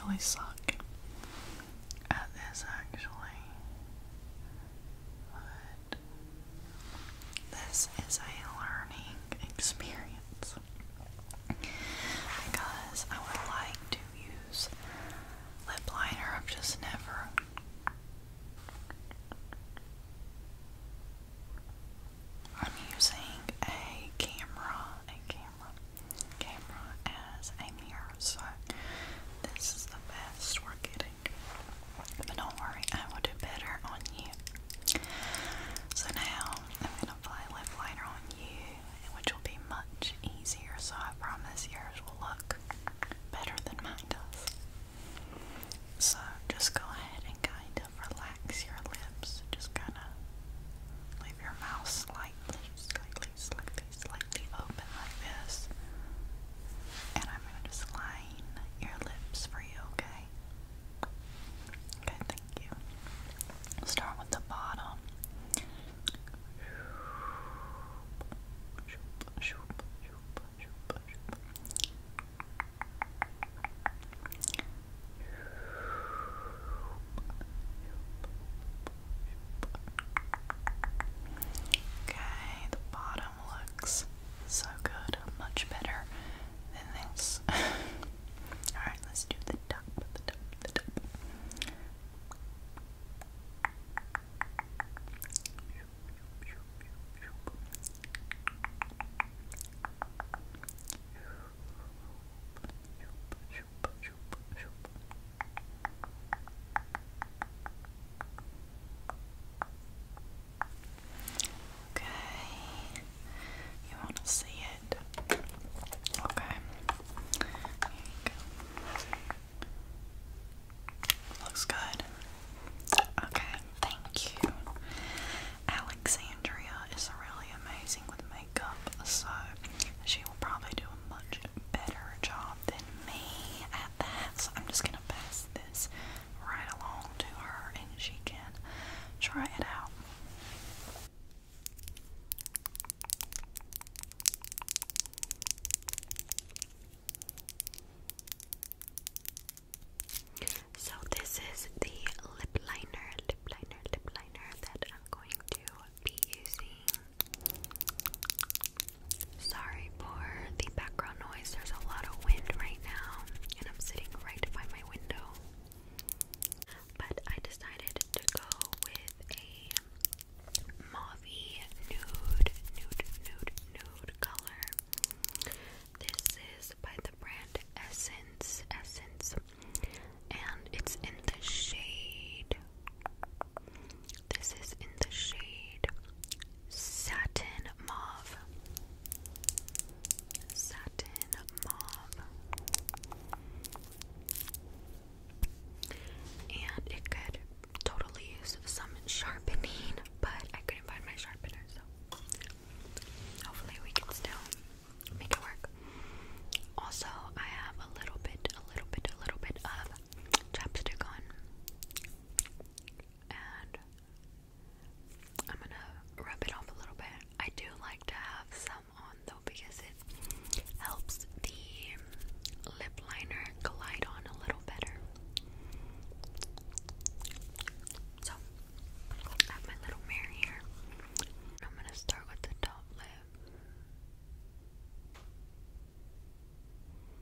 really suck at this actually, but this is a learning experience because I would like to use lip liner. I've just never. I'm using a camera as a mirror, so this is the best we're getting. But don't worry, I will do better on you. So now I'm gonna apply lip liner on you, which will be much easier. So I promise yours will look better than mine does. So just go ahead and kind of relax your lips. Just kind of leave your mouth slightly open like this. And I'm going to just line your lips for you, okay? Okay, thank you. Start with the bottom. Okay, the bottom looks so good, much better than this. Alright, let's do the top, the top, the top. Okay, you want to see it? Okay, here you go. Looks good. Okay, thank you. Alexandria is really amazing with makeup, so she will probably do a much better job than me at that. So I'm just gonna pass this right along to her and she can try it out. So this is the lip liner that I'm going to be using. Sorry for the background noise, there's a lot of wind right now, and I'm sitting right by my window. But I decided to go with a mauvey nude color. This is by the brand Essence, and it's in the shade. This is in the shade Satin Mauve. And it could totally use some sharpening, but I couldn't find my sharpener, so hopefully we can still make it work. Also, I have a little bit of chapstick on, and I'm gonna rub it off a little bit. I do like to have some on though because it helps the lip liner glide on a little better. So, I have my little mirror here. I'm gonna start with the top lip.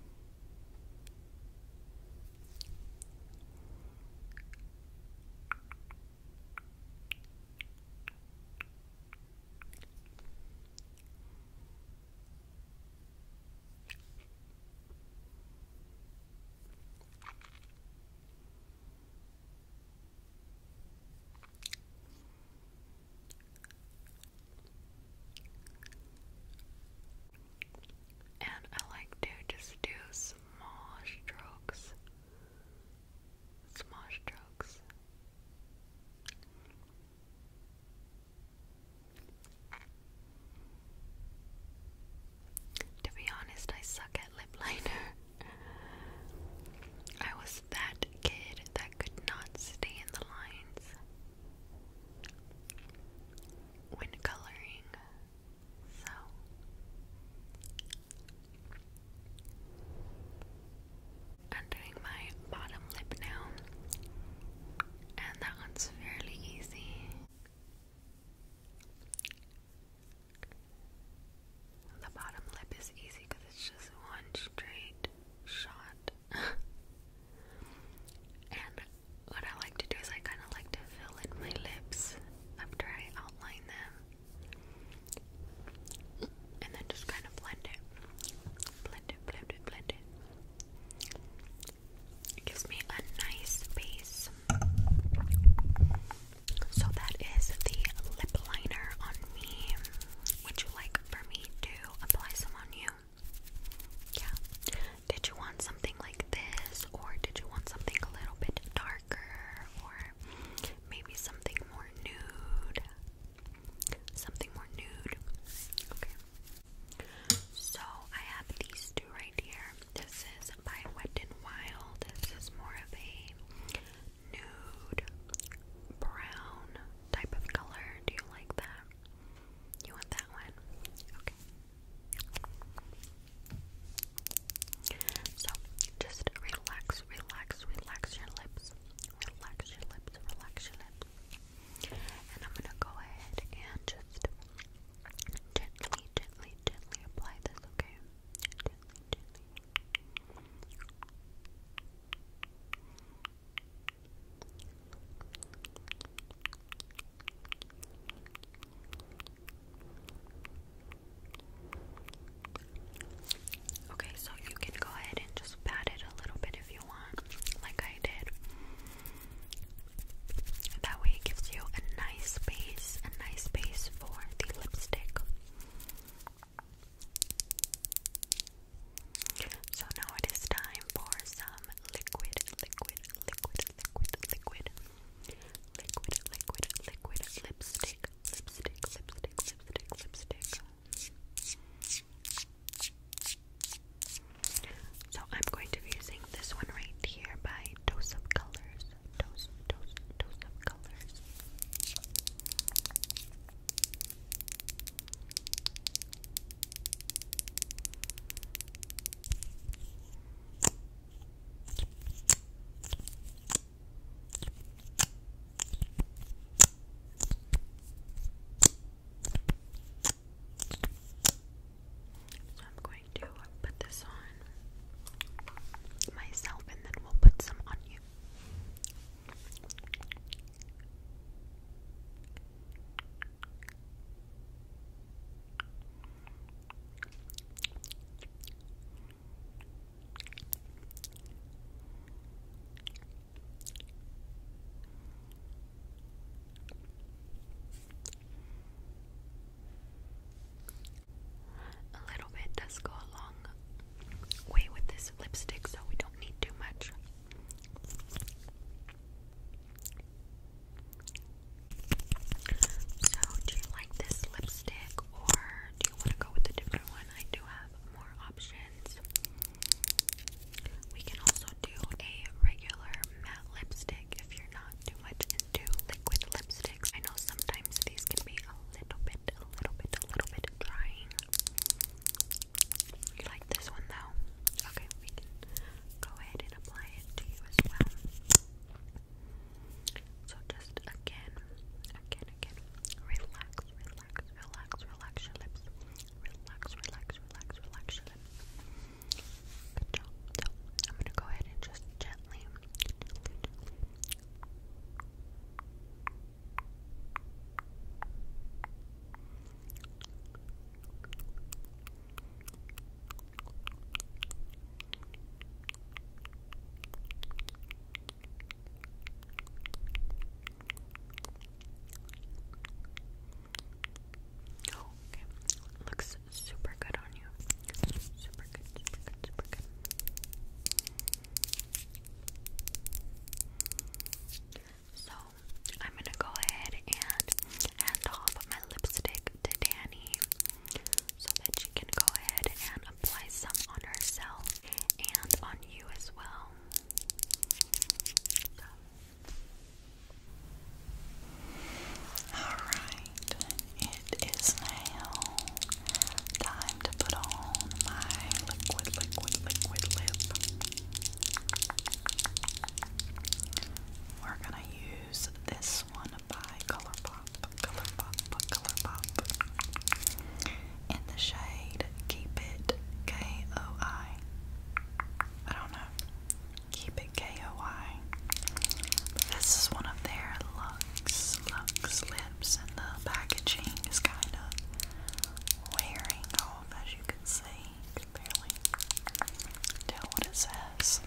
what it says.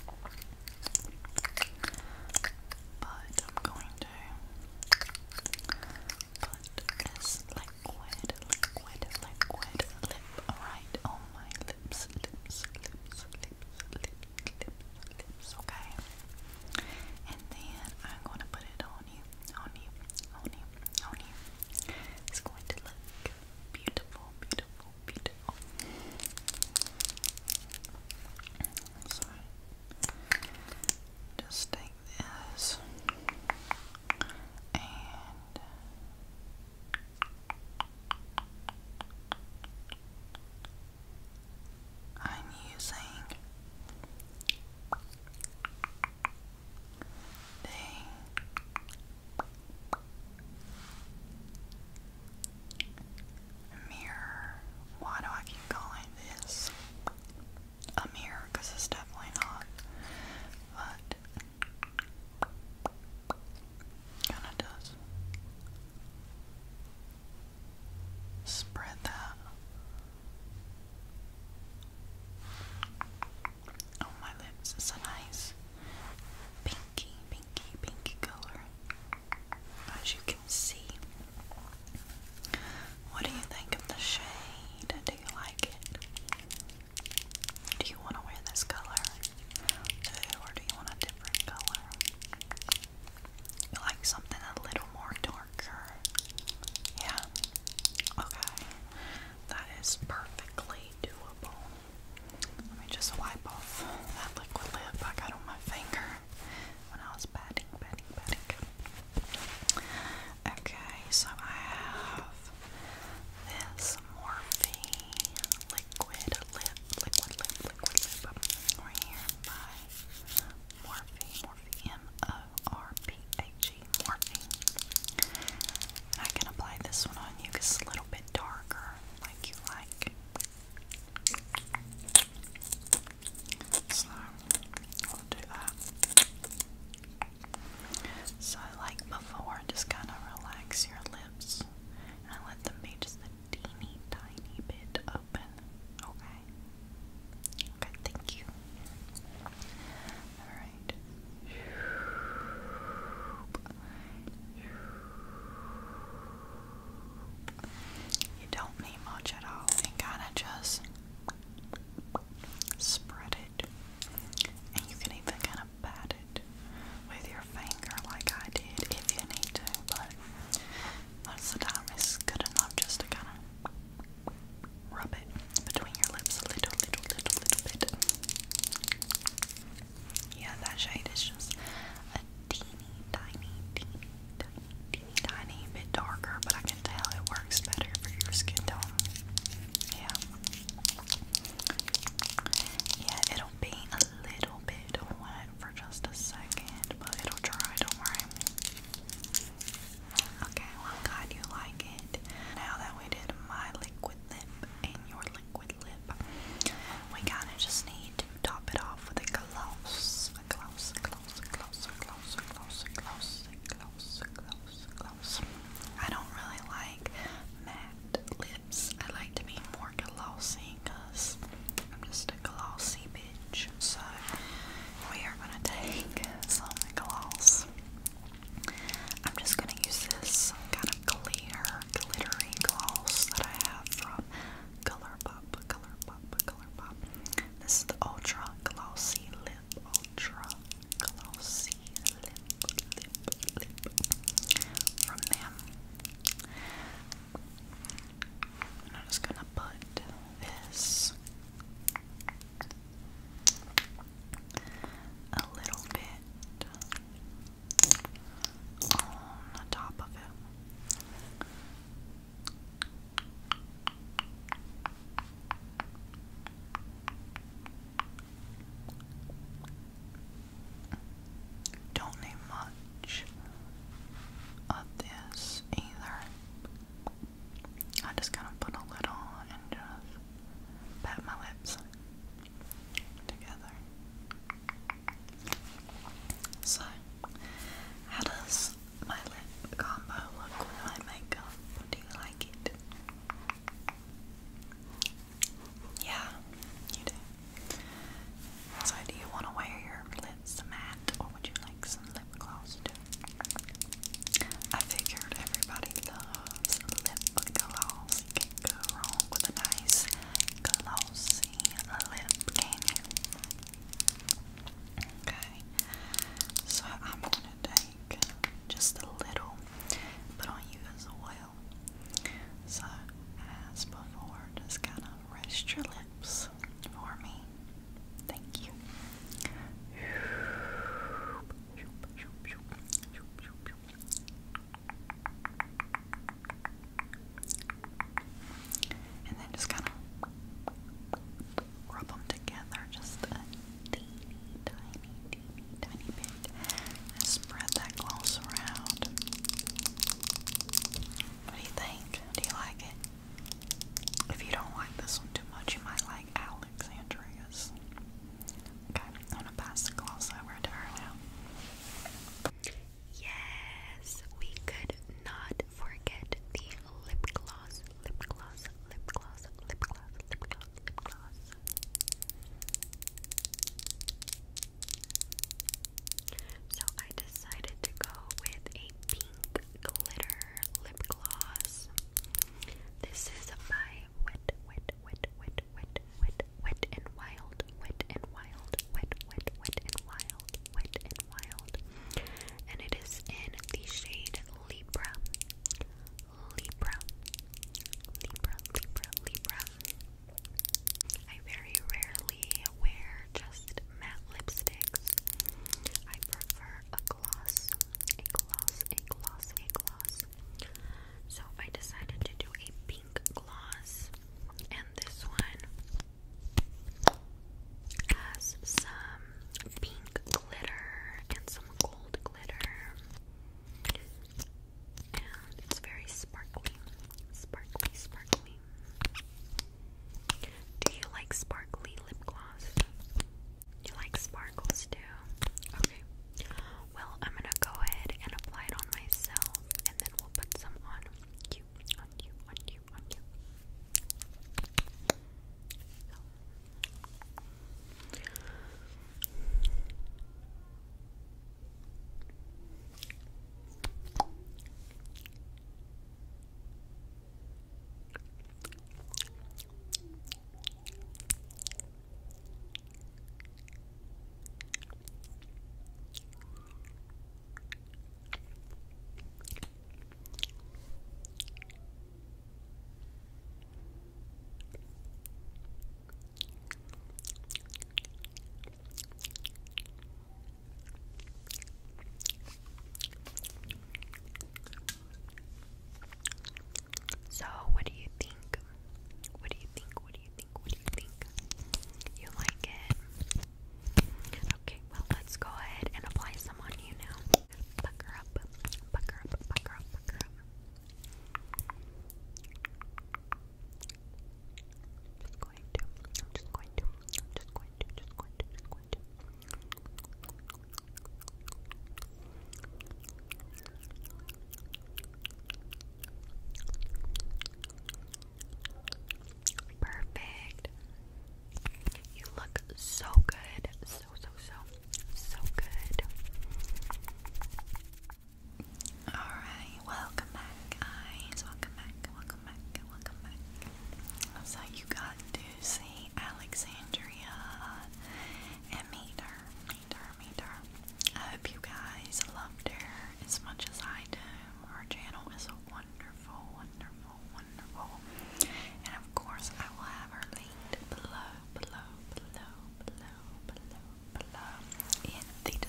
But I'm going to put this liquid lip right on my lips, okay? And then I'm going to put it on you. It's going to look beautiful. So, just take this and I'm using the mirror. Why do I keep calling this a mirror? Because it's definitely not. But kind of does spread that on my lips. It's a nice pinky color, as you can see. What do you think of the shade? Do you like it? Do you want to wear this color too, or do you want a different color? You like something a little more darker? Yeah? Okay. That is perfectly doable. Let me just wipe off that liquid lip I got on my finger when I was patting. Okay, so I have this Morphe liquid lip right here by Morphe, M-O-R-P-H-E, Morphe. And I can apply this one on you because it's a little bit darker, like you like. It's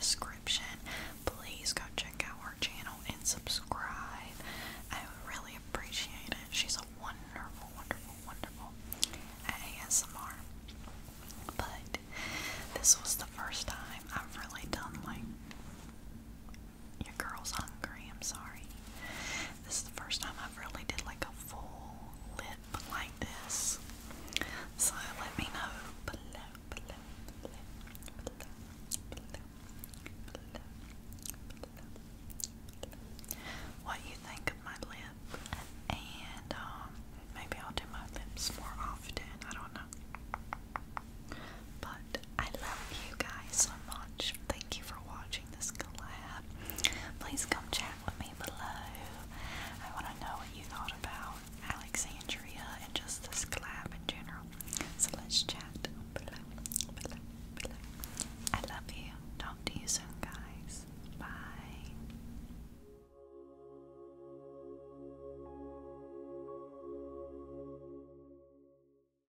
description. Please go check out her channel and subscribe. I would really appreciate it. She's a wonderful, wonderful, wonderful ASMR. But this was